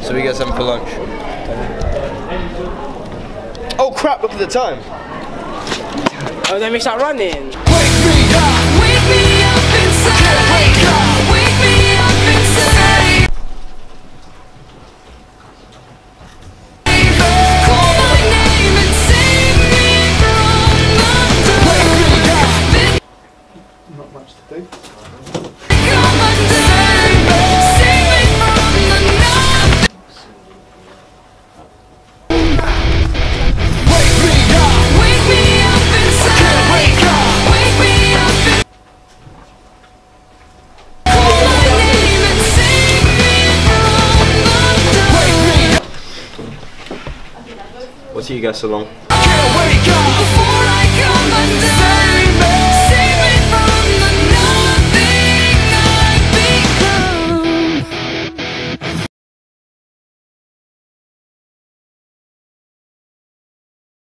So we get something for lunch. Oh crap, look at the time. Oh, then we start running. Wake me up inside. Wake me up inside. Call my name and save me from the dark. Not much to do. Come undone. Save me from the night. Wake me up inside. Wake me up. Call my name and save me from the dark. We'll see you guys so long. Can't wake up before I come undone.